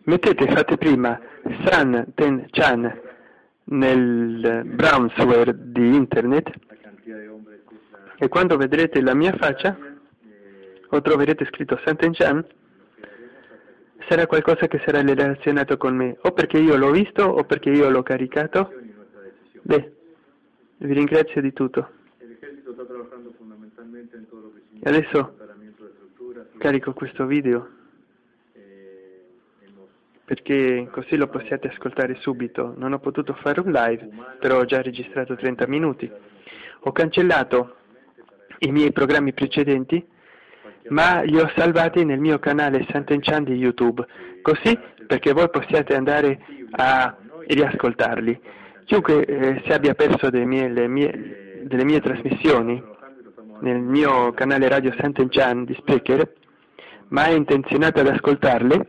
Fate prima San Ten Chan nel browser di internet e quando vedrete la mia faccia o troverete scritto San Ten Chan sarà qualcosa che sarà relazionato con me, o perché io l'ho visto o perché io l'ho caricato. Beh, vi ringrazio di tutto. E adesso carico questo video perché così lo possiate ascoltare subito. Non ho potuto fare un live, però ho già registrato 30 minuti. Ho cancellato i miei programmi precedenti, ma li ho salvati nel mio canale San Ten Chan di YouTube, così perché voi possiate andare a riascoltarli. Chiunque si abbia perso delle mie trasmissioni nel mio canale radio San Ten Chan di Spreaker, ma è intenzionato ad ascoltarle,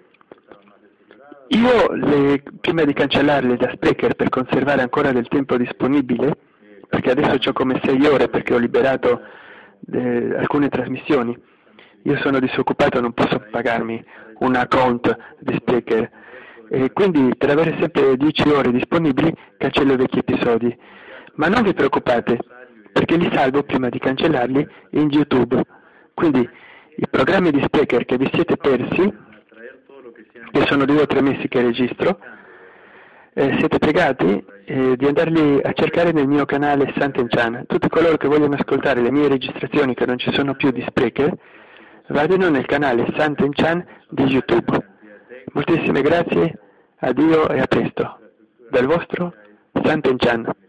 io prima di cancellarle da Spreaker per conservare ancora del tempo disponibile, perché adesso ho come 6 ore perché ho liberato alcune trasmissioni, io sono disoccupato, non posso pagarmi un account di Spreaker, e quindi per avere sempre 10 ore disponibili cancello i vecchi episodi. Ma non vi preoccupate, perché li salvo prima di cancellarli in YouTube. Quindi i programmi di Spreaker che vi siete persi, che sono 2 o 3 mesi che registro, siete pregati di andarli a cercare nel mio canale San Ten Chan. Tutti coloro che vogliono ascoltare le mie registrazioni che non ci sono più di Spreaker, vadano nel canale San Ten Chan di YouTube. Moltissime grazie, addio e a presto. Dal vostro San Ten Chan.